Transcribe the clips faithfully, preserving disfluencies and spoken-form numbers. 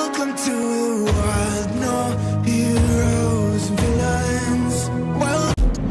Welcome to the wild, no heroes and villains. Well,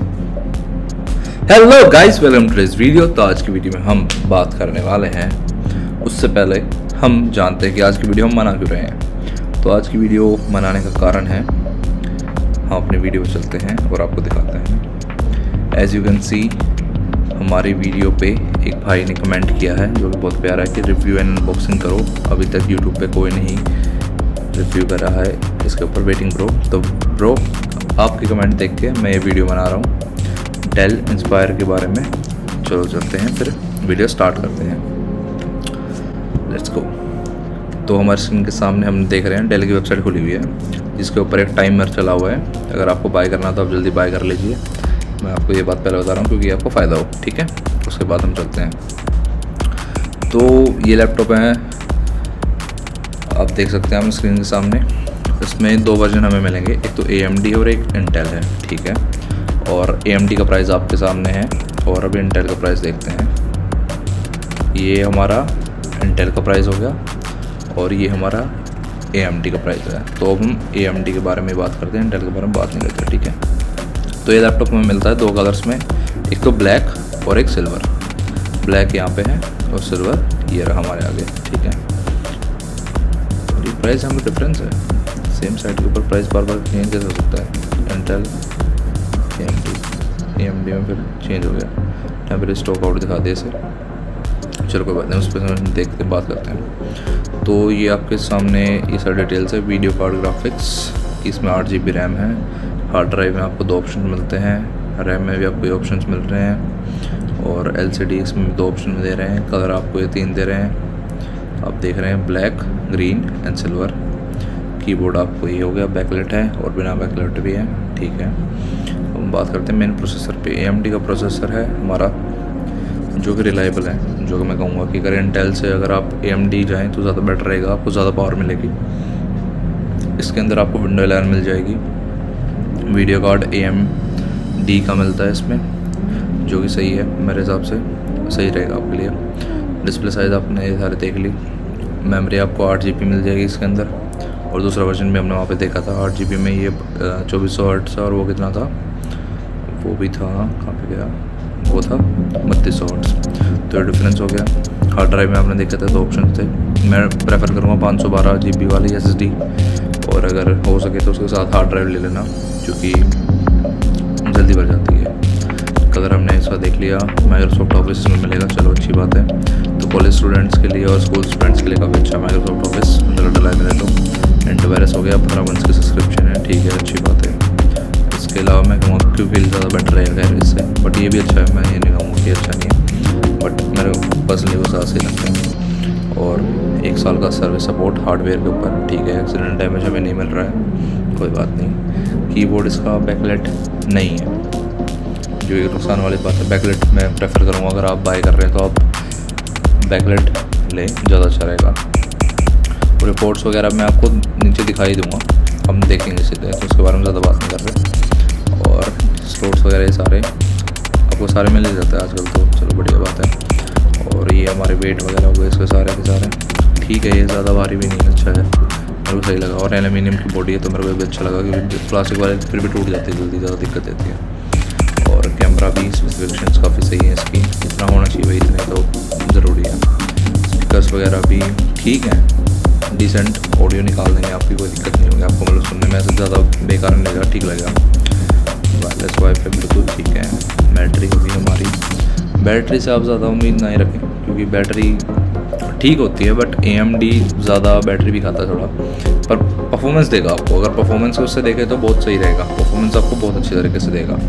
hello guys, welcome to this video. तो आज की video में हम बात करने वाले हैं, उससे पहले हम जानते हैं कि आज की वीडियो हम मना क्यों रहे हैं। तो आज की वीडियो मनाने का कारण है, हम अपने वीडियो पर चलते हैं और आपको दिखाते हैं। एज यू कैन सी, हमारी वीडियो पे एक भाई ने कमेंट किया है जो कि बहुत प्यारा है कि रिव्यू एंड अनबॉक्सिंग करो। अभी तक यूट्यूब पे कोई नहीं रिव्यू कर रहा है इसके ऊपर, वेटिंग ब्रो। तो ब्रो, आपके कमेंट देख के मैं ये वीडियो बना रहा हूँ डेल इंस्पायर के बारे में। चलो चलते हैं, फिर वीडियो स्टार्ट करते हैं। Let's go. तो हमारे स्क्रीन के सामने हम देख रहे हैं डेल की वेबसाइट खुली हुई है, जिसके ऊपर एक टाइमर चला हुआ है। अगर आपको बाय करना तो आप जल्दी बाय कर लीजिए। मैं आपको ये बात पहले बता रहा हूँ क्योंकि आपको फ़ायदा हो, ठीक है। उसके बाद हम चलते हैं। तो ये लैपटॉप है, आप देख सकते हैं हम स्क्रीन के सामने। इसमें दो वर्जन हमें मिलेंगे, एक तो ए एम डी और एक इंटेल है, ठीक है। और ए एम डी का प्राइस आपके सामने है और अभी इंटेल का प्राइस देखते हैं। ये हमारा इंटेल का प्राइस हो गया और ये हमारा ए एम डी का प्राइस है। तो अब हम ए एम डी के बारे में बात करते हैं, इंटेल के बारे में बात नहीं करते, ठीक है। तो ये लैपटॉप हमें मिलता है दो कलर्स में, एक तो ब्लैक और एक सिल्वर। ब्लैक यहाँ पे है और सिल्वर ये रहा हमारे आगे, ठीक है। और ये प्राइस हमें डिफरेंस है, सेम साइड के ऊपर प्राइस बार बार चेंज कैसे हो सकता है। Intel A M D, A M D में फिर चेंज हो गया। टेम्परेरी स्टॉक आउट दिखा दिया इसे। चलो कोई बात नहीं, उस पर देखते बात करते हैं। तो ये आपके सामने ये सारी डिटेल्स है। वीडियो कार्ड ग्राफिक्स, इसमें आठ जी बी रैम है। हार्ड ड्राइव में आपको दो ऑप्शन मिलते हैं, रैम में भी आपको ये ऑप्शंस मिल रहे हैं और एल सी डी इसमें भी दो ऑप्शन में दे रहे हैं। कलर आपको ये तीन दे रहे हैं, आप देख रहे हैं black, green and silver. Keyboard आपको ये हो गया, बैकलाइट है और बिना बैकलाइट भी है, ठीक है। हम बात करते हैं मेन प्रोसेसर पे। ए एम डी का प्रोसेसर है हमारा, जो कि रिलायबल है, जो कि मैं कहूँगा कि अगर इंटेल से अगर आप ए एम डी जाएँ तो ज़्यादा बेटर रहेगा, आपको ज़्यादा पावर मिलेगी। इसके अंदर आपको विंडो इलेवन मिल जाएगी। Video card A M D का मिलता है इसमें, जो कि सही है मेरे हिसाब से, सही रहेगा आपके लिए। डिस्प्ले साइज़ आपने ये सारे देख ली। मेमोरी आपको आठ जी बी मिल जाएगी इसके अंदर, और दूसरा वर्जन भी हमने वहाँ पे देखा था आठ जी बी में ये चौबीस सौ हर्ट्ज़ और वो कितना था, वो भी था, कहाँ पे गया, वो था बत्तीस सौ हर्ट्ज़। तो ये डिफरेंस हो गया। हार्ड ड्राइव में आपने देखे थे दो ऑप्शन थे। मैं प्रेफर करूँगा पाँच सौ बारह जी बी वाली एस एस डी, और अगर हो सके तो उसके साथ हार्ड ड्राइव ले लेना, क्योंकि जल्दी भर जाती है। कलर हमने इसका देख लिया। माइक्रोसॉफ्ट ऑफिस में मिलेगा, चलो अच्छी बात है। तो कॉलेज स्टूडेंट्स के लिए और स्कूल स्टूडेंट्स के लिए काफ़ी अच्छा माइक्रोसॉफ्ट ऑफिस डला डला है मेरे। तो एंटीवायरस हो गया, पंद्रह मंथ की सब्सक्रिप्शन है, ठीक है, अच्छी बात है। इसके अलावा मैं कहूँगा क्यों फील ज़्यादा बेटर रहेगा है इससे, बट ये भी अच्छा है, मैं ये नहीं कहूँगा कि अच्छा नहीं है, बट मेरे पर्सनली वो ज़्यादा सही लगता है। और एक साल का सर्विस सपोर्ट हार्डवेयर के ऊपर, ठीक है। एक्सीडेंट डैमेज हमें नहीं मिल रहा है, कोई बात नहीं। कीबोर्ड इसका बैकलाइट नहीं है, जो एक नुकसान वाली बात है। बैकलाइट मैं प्रेफर करूँगा, अगर आप बाय कर रहे हैं तो आप बैकलाइट लें, ज़्यादा अच्छा रहेगा। और रिपोर्ट्स वगैरह मैं आपको नीचे दिखाई दूँगा, हम देखेंगे सीधे, तो उसके बारे में ज़्यादा बात नहीं कर रहे। और स्लोट्स वगैरह ये सारे आपको सारे मिल ही जाते हैं आजकल, तो चलो बढ़िया बात है। और ये हमारे वेट वगैरह हो गए इसके सारे के सारे, ठीक है। ये ज़्यादा भारी भी नहीं, अच्छा है, मेरे को सही लगा। और एल्यूमिनियम की बॉडी है तो मेरे को भी अच्छा लगा, क्योंकि प्लास्टिक वाले फिर भी टूट जाती है जल्दी, ज़्यादा दिक्कत देती है। और कैमरा भी स्पेसिफिकेशंस काफ़ी सही है इसकी, इतना होना चाहिए भाई, इतने तो ज़रूरी है। स्पीकर्स वगैरह भी ठीक हैं, डिसेंट ऑडियो निकाल देंगे, आपकी कोई दिक्कत नहीं होगी आपको, मतलब सुनने में ऐसे ज़्यादा बेकार नहीं लगेगा, ठीक लगेगा। वायरलेस वाईफाई बिल्कुल ठीक है। बैटरी भी हमारी, बैटरी से आप ज़्यादा उम्मीद नहीं रखें, क्योंकि बैटरी ठीक होती है, बट ए एम डी ज़्यादा बैटरी भी खाता है थोड़ा, पर परफॉर्मेंस देगा आपको। अगर परफॉर्मेंस को उससे देखें तो बहुत सही रहेगा, परफॉर्मेंस आपको बहुत अच्छी तरीके से देगा।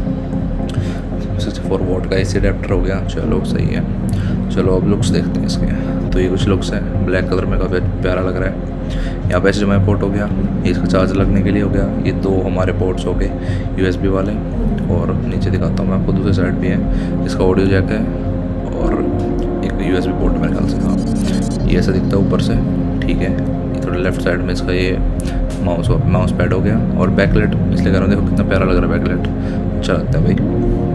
सिक्सटी फोर वोट का एसी अडेप्टर हो गया, चलो सही है। चलो अब लुक्स देखते हैं इसके। तो ये कुछ लुक्स हैं, ब्लैक कलर में काफ़ी प्यारा लग रहा है। यहाँ पे H D M I port हो गया, ये इसका चार्ज लगने के लिए हो गया। ये दो हमारे पोर्ट्स हो गए यू एस बी वाले, और नीचे दिखाता हूँ मैं आपको, दूसरी साइड भी है, इसका ऑडियो जैक है और एक यू एस बी पोर्ट मेरे ख्याल से। हाँ, ये ऐसा दिखता है ऊपर से, ठीक है। ये थोड़ा लेफ्ट साइड में इसका ये माउस माउस पैड हो गया, और बैकलाइट इसलिए कह रहा हूँ, देखो कितना प्यारा लग रहा है बैकलाइट, अच्छा लगता है भाई।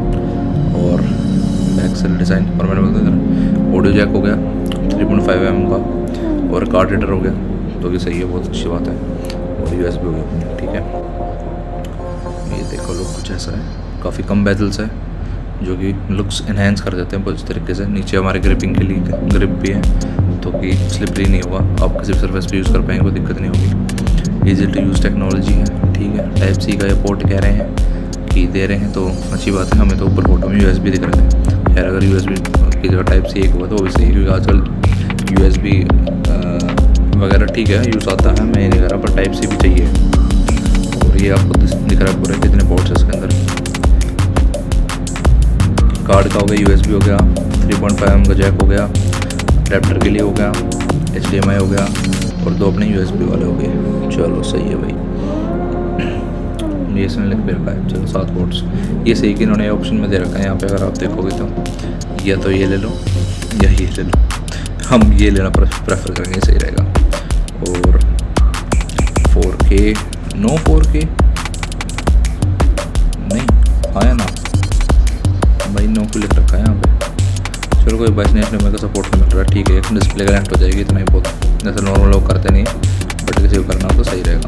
और बैक से डिज़ाइन, और मैंने बोलता था ऑडियो जैक हो गया थ्री पॉइंट फाइव एम का, और कार्ड रीडर हो गया। तो कि सही है, बहुत अच्छी बात है। और यूएसबी हो गया, ठीक है। ये देखो लुक कुछ ऐसा है, काफ़ी कम बेजल्स है जो कि लुक्स इन्हेंस कर देते हैं बहुत इस तरीके से। नीचे हमारे ग्रिपिंग के लिए ग्रिप भी है तो कि स्लिपरी नहीं होगा, आप किसी भी सर्फेस पे यूज़ कर पाएंगे, कोई दिक्कत नहीं होगी। ईजी टू यूज़ टेक्नोलॉजी है, ठीक है। टाइप सी का ये पोर्ट कह रहे हैं कि दे रहे हैं तो अच्छी बात है। हमें तो ऊपर फोटो में यूएसबी दिख रहे थे, खैर अगर यूएसबी की जगह टाइप सी एक हुआ तो वो भी सही है, क्योंकि आजकल यूएसबी वगैरह ठीक है यूज़ आता है, मैं ये नहीं कह रहा, पर टाइप सी भी चाहिए। और ये आपको दिख रहा है पूरे कितने पोर्ट्स है इसके अंदर। कार्ड का हो गया, यूएसबी हो गया, थ्री पॉइंट फाइव एम का जैक हो गया, अडेप्टर के लिए हो गया, एच डी एम आई हो गया, और दो अपने यूएसबी वाले हो गए। चलो सही है भाई, ये इसने लिख भी रखा है। चलो सात पोर्ट्स, ये सही कि इन्होंने ऑप्शन में दे रखा है यहाँ पे, अगर आप देखोगे तो या तो ये ले लो या ये ले लो, हम ये लेना प्रेफर करेंगे, सही रहेगा। और फोर के नो फोर के नहीं आया ना भाई, नो को लिख रखा है यहाँ पे। चलो कोई बाईस नेशनल में का सपोर्ट नहीं मिल रहा, ठीक है, एक डिस्प्ले कनेक्ट हो जाएगी, इतना ही बहुत, जैसे नॉर्मल लोग करते नहीं, बट किसी को करना हो तो सही रहेगा।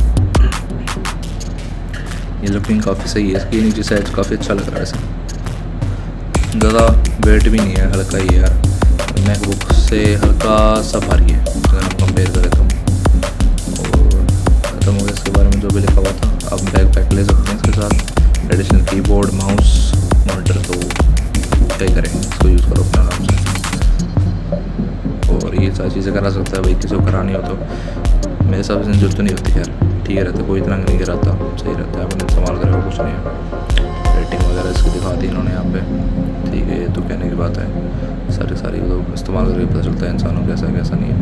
ये लुकिंग काफ़ी सही है इसकी, नीचे साइज काफ़ी अच्छा लग रहा है इसे, ज़्यादा वेट भी नहीं है, हल्का ही है यार, मैकबुक से हल्का सा भारी है अगर हम कंपेयर करें तो। और ख़त्म हो गया इसके बारे में जो भी लिखा हुआ था। आप बैक पैक ले सकते हैं इसके साथ, एडिशनल कीबोर्ड, माउस, मॉनिटर, तो क्या ही करेंगे, इसको यूज़ करो अपने आराम से। और ये सारी चीज़ें करा सकता है भाई, किसी को करानी हो तो। मेरे हिसाब से जरूरत तो नहीं होती यार, ठीक है रहता, कोई इतना नहीं गिराता, सही रहता है, अपने इस्तेमाल करेगा कुछ नहीं है। रेटिंग वगैरह इसकी दिखा दी इन्होंने यहाँ पे, ठीक है, ये तो कहने की बात है, सारी सारी मतलब इस्तेमाल करके पता चलता है इंसानों कैसा है कैसा नहीं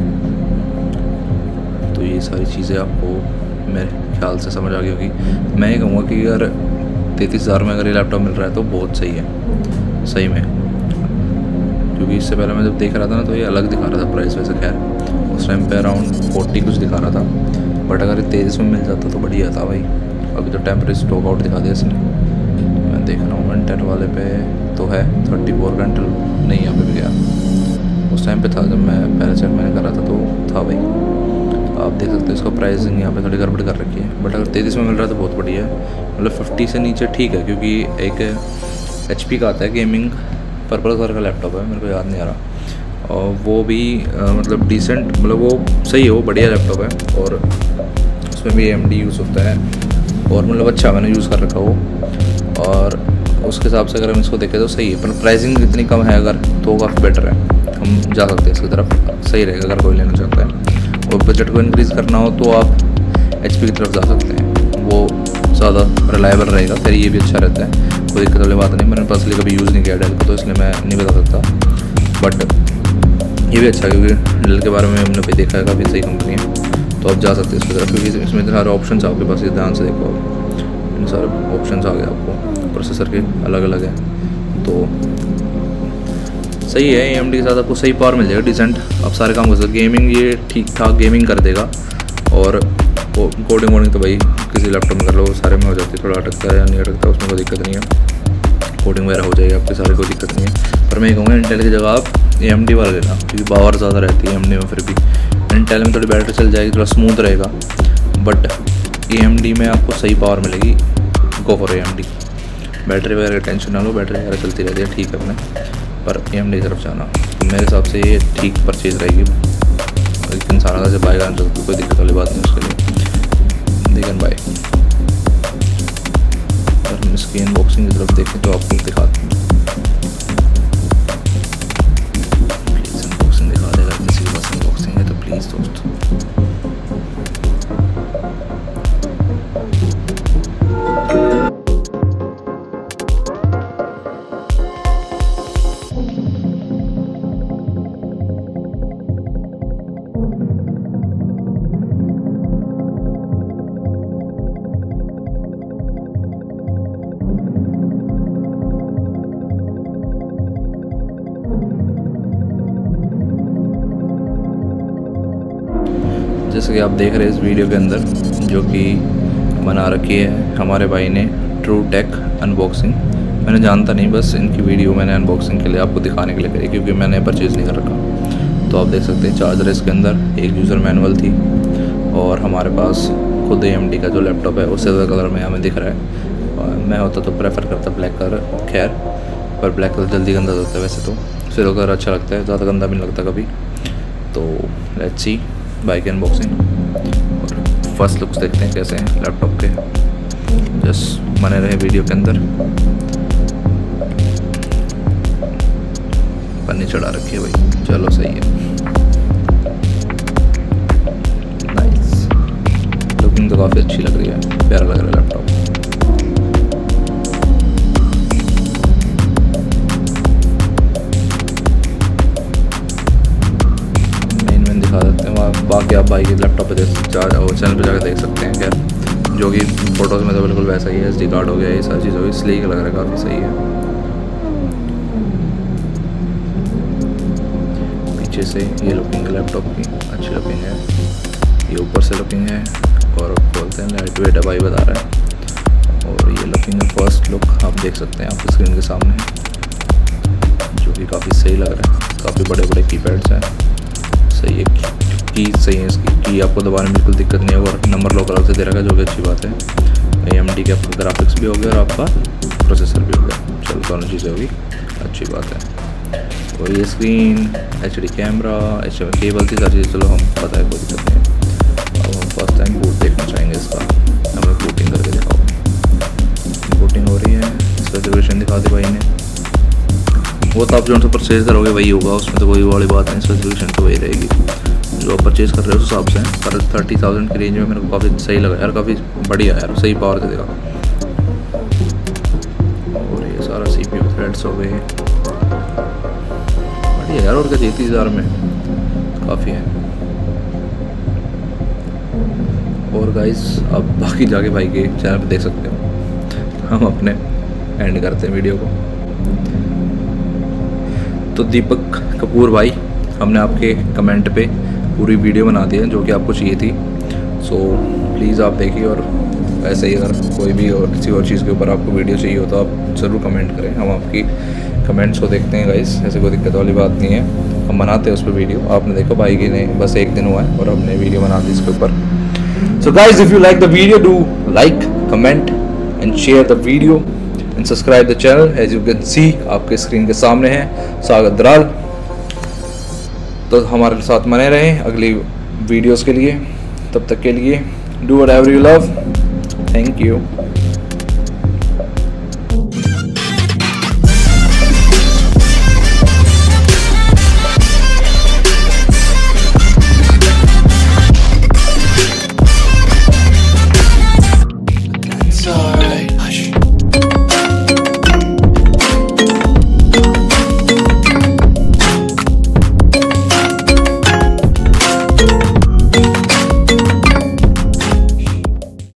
है। तो ये सारी चीज़ें आपको मेरे ख्याल से समझ आ गई होगी। मैं ये कहूँगा कि अगर तैंतीस हज़ार में अगर ये लैपटॉप मिल रहा है तो बहुत सही है सही में, क्योंकि इससे पहले मैं जब देख रहा था ना तो ये अलग दिखा रहा था प्राइस, वैसे खैर उस टाइम पे अराउंड फोर्टी कुछ दिखा रहा था, बट अगर तेईस में मिल जाता तो बढ़िया था भाई। अभी तो टेम्परेरी स्टॉक आउट दिखा दिया इसने, मैं देख रहा हूँ इंटेल वाले पे तो है थर्टी फोर का इंटेल, नहीं यहाँ पे भी गया, उस टाइम पे था जब मैं पहले चेक मैंने करा था तो था भाई। आप देख सकते हो इसका प्राइसिंग यहाँ पे थोड़ी गड़बड़ कर रखी है, बट अगर तैंतीस में मिल रहा है तो बहुत बढ़िया है। मतलब फिफ्टी से नीचे ठीक है, क्योंकि एक एच पी का आता है गेमिंग पर्पल कलर का लैपटॉप है, मेरे को याद नहीं आ रहा, और वो भी आ, मतलब डिसेंट, मतलब वो सही है, वो बढ़िया लैपटॉप है, और उसमें भी ए एम डी यूज़ होता है, और मतलब अच्छा मैंने यूज़ कर रखा वो, और उसके हिसाब से अगर हम इसको देखें तो सही है, पर प्राइसिंग इतनी कम है अगर तो काफ़ी बेटर है, हम जा सकते हैं इसकी तरफ, सही रहेगा अगर कोई लेना चाहता है। और बजट को इंक्रीज़ करना हो तो आप एच पी की तरफ जा सकते हैं, वो ज़्यादा रिलायबल रहेगा, फिर ये भी अच्छा रहता है, कोई दिक्कत वाली बात नहीं। मैंने पर्सनली कभी यूज़ नहीं किया डेल को, तो इसलिए मैं नहीं बता सकता, बट ये भी अच्छा है क्योंकि डेल के बारे में हमने भी देखा है, काफ़ी सही कंपनी है, तो आप जा सकते हैं इसकी तरफ, क्योंकि इसमें इतने सारे ऑप्शन आपके पास, ये ध्यान से देखो, इतने सारे ऑप्शन आ गए आपको, प्रोसेसर के अलग अलग है, तो सही है। ए एम डी के साथ आपको सही पावर मिल जाएगा, डिसेंट, आप सारे काम कर सकते। गेमिंग ये ठीक ठाक गेमिंग कर देगा, और कोडिंग वोडिंग तो भाई किसी लैपटॉप में कर लो, सारे में हो जाती है, थोड़ा अटकता है या नहीं अटकता उसमें कोई दिक्कत नहीं है, कोडिंग वगैरह हो जाएगी आपके सारे, कोई दिक्कत नहीं है। पर मैं कहूँगा इंटेल की जगह आप ए एम डी वाला लेना, क्योंकि पावर ज़्यादा रहती है ए एम डी में, फिर भी इंटेल में थोड़ी बैटरी चल जाएगी, थोड़ा स्मूथ रहेगा, बट ए एम डी में आपको सही पावर मिलेगी, go for A M D. Battery वगैरह का टेंशन ना लो, बैटरी वगैरह चलती रहती है, ठीक है अपने, पर ए एम डी की तरफ जाना तो मेरे हिसाब से ये ठीक परचेज़ रहेगी, एक इंसान का से बाय करना चाहते कोई दिक्कत वाली बात नहीं उसके लिए, लेकिन बाय। अगर हम इसकी अनबॉक्सिंग की तरफ देखें तो आपको दिखाते हैं, प्लीज़ अनबॉक्सिंग दिखा देगा, किसी के पास अनबॉक्सिंग है तो प्लीज़ दोस्त। जैसे कि आप देख रहे हैं इस वीडियो के अंदर, जो कि बना रखी है हमारे भाई ने, ट्रू टेक अनबॉक्सिंग। मैंने जानता नहीं, बस इनकी वीडियो मैंने अनबॉक्सिंग के लिए आपको दिखाने के लिए करी, क्योंकि मैंने परचेज़ नहीं कर रखा। तो आप देख सकते हैं चार्जर इसके अंदर, एक यूज़र मैनुअल थी, और हमारे पास खुद ए एम डी का जो लैपटॉप है वो सिल्वर कलर में हमें दिख रहा है। और मैं होता तो प्रेफर करता ब्लैक कलर, खैर पर ब्लैक कलर जल्दी गंदा होता है, वैसे तो सिल्वर कलर अच्छा लगता है, ज़्यादा गंदा भी नहीं लगता कभी। तो लेट्स सी बाइक की अनबॉक्सिंग और फर्स्ट लुक्स देखते हैं कैसे हैं लैपटॉप के। जस्ट बने रहे वीडियो के अंदर। पन्नी चढ़ा रखी है भाई, चलो सही है। नाइस, लुकिंग तो काफ़ी अच्छी लग रही है, प्यारा लग रहा है लैपटॉप। मेन मेन दिखा देते हैं, बाकी आप भाई के लैपटॉप पे देख चैनल पे जाकर देख सकते हैं। खैर जो कि फ़ोटोज़ में तो बिल्कुल वैसा ही है, एस डी कार्ड हो गया, ये सारी चीज़ हो गई, स्लीक लग रहा है, काफ़ी सही है। पीछे से ये लुकिंग है लैपटॉप की, अच्छी लुकिंग है। ये ऊपर से लुकिंग है और खोलते हैं, लाइट वेट है भाई बता रहा है। और ये लुकिंग है फर्स्ट लुक, आप देख सकते हैं आपकी स्क्रीन के सामने, जो कि काफ़ी सही लग रहा है। काफ़ी बड़े बड़े कीपैड्स हैं, सही है। की सही है इसकी, की आपको दबाने में बिल्कुल दिक्कत नहीं होगा, और नंबर लॉक अलग से दे रखा है, जो कि अच्छी बात है। ए एम डी के आपका ग्राफिक्स भी हो गया और आपका प्रोसेसर भी हो गया, चलो दोनों चीज़ें होगी, अच्छी बात है। और ये screen, H D camera, H D M I cable थी, सारी चीज़ चलो हम पता है, कोई दिक्कत नहीं है। अब हम फर्स्ट टाइम बूट देखना चाहेंगे इसका, हमें बूटिंग करके दिखाओ। बूटिंग हो रही है, स्पेसिफिकेशन दिखा दी भाई ने। वो तो आप जो सा परचेज करोगे वही होगा, उसमें तो कोई वाली बात नहीं, स्पेसिफिकेशन तो वही रहेगी जो आप परचेज़ कर रहे हो उस हिसाब से। पर थर्टी थाउजेंड की रेंज में मेरे को काफ़ी सही लगा यार, काफ़ी बढ़िया यार, सही पावर दे देगा। और ये सारा सी पी यू थ्रेड्स हो गए, बढ़िया यार। और क्या चाहिए, तीस हज़ार में काफ़ी है। और गाइस आप बाकी जाके भाई के चैनल पे देख सकते हो। हम अपने एंड करते हैं वीडियो को। तो दीपक कपूर भाई, हमने आपके कमेंट पे पूरी वीडियो बना दी है जो कि आपको चाहिए थी, सो प्लीज़ आप देखिए। और ऐसे ही अगर कोई भी और किसी और चीज़ के ऊपर आपको वीडियो चाहिए हो तो आप ज़रूर कमेंट करें, हम आपकी कमेंट्स को देखते हैं गाइस, ऐसे कोई दिक्कत वाली बात नहीं है। हम बनाते हैं उस पर वीडियो। आपने देखो भाई की ने बस एक दिन हुआ है और हमने वीडियो बना दी इसके ऊपर। So guys if you like the video do like, comment and share the video and subscribe the channel. As you can see आपके स्क्रीन के सामने है सागर दराल। तो हमारे साथ बने रहें अगली वीडियोस के लिए, तब तक के लिए do whatever you love. Thank you.